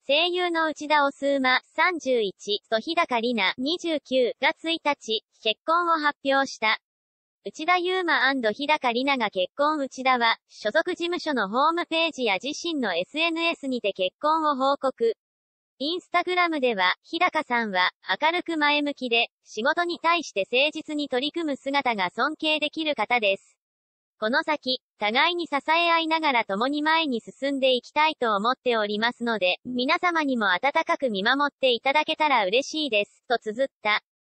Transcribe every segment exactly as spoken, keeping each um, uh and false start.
声優の内田お馬さんじゅういちと日高里奈にじゅうきゅうがついたち、結婚を発表した。内田祐馬&日高里奈が結婚。内田は、所属事務所のホームページや自身の エスエヌエス にて結婚を報告。インスタグラムでは、日高さんは、明るく前向きで、仕事に対して誠実に取り組む姿が尊敬できる方です。この先、互いに支え合いながら共に前に進んでいきたいと思っておりますので、皆様にも温かく見守っていただけたら嬉しいです、と綴った。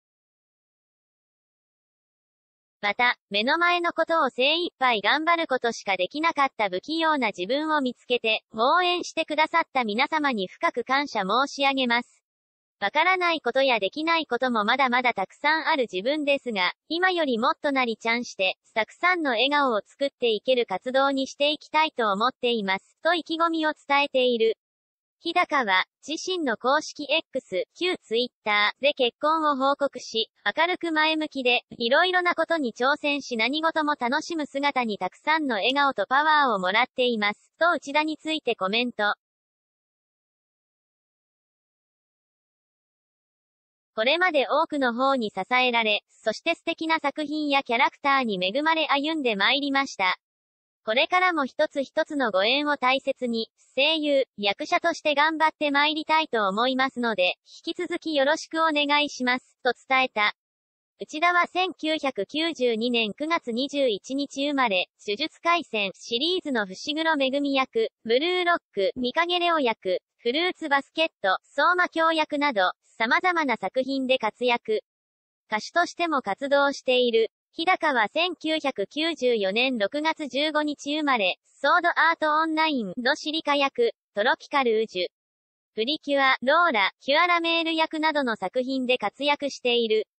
また、目の前のことを精一杯頑張ることしかできなかった不器用な自分を見つけて、応援してくださった皆様に深く感謝申し上げます。わからないことやできないこともまだまだたくさんある自分ですが、今よりもっとなりちゃんして、たくさんの笑顔を作っていける活動にしていきたいと思っています、と意気込みを伝えている。日高は、自身の公式 X、旧 Twitter で結婚を報告し、明るく前向きで、いろいろなことに挑戦し何事も楽しむ姿にたくさんの笑顔とパワーをもらっています、と内田についてコメント。これまで多くの方に支えられ、そして素敵な作品やキャラクターに恵まれ歩んでまいりました。これからも一つ一つのご縁を大切に、声優、役者として頑張ってまいりたいと思いますので、引き続きよろしくお願いします、と伝えた。内田はせんきゅうひゃくきゅうじゅうにねんくがつにじゅういちにち生まれ、呪術廻戦シリーズの伏黒恵役、ブルーロック、御影レオ役、フルーツバスケット、相馬京役など、様々な作品で活躍。歌手としても活動している。日高はせんきゅうひゃくきゅうじゅうよねんろくがつじゅうごにち生まれ、ソードアートオンラインのシリカ役、トロピカル宇宙、プリキュア、ローラ、キュアラメール役などの作品で活躍している。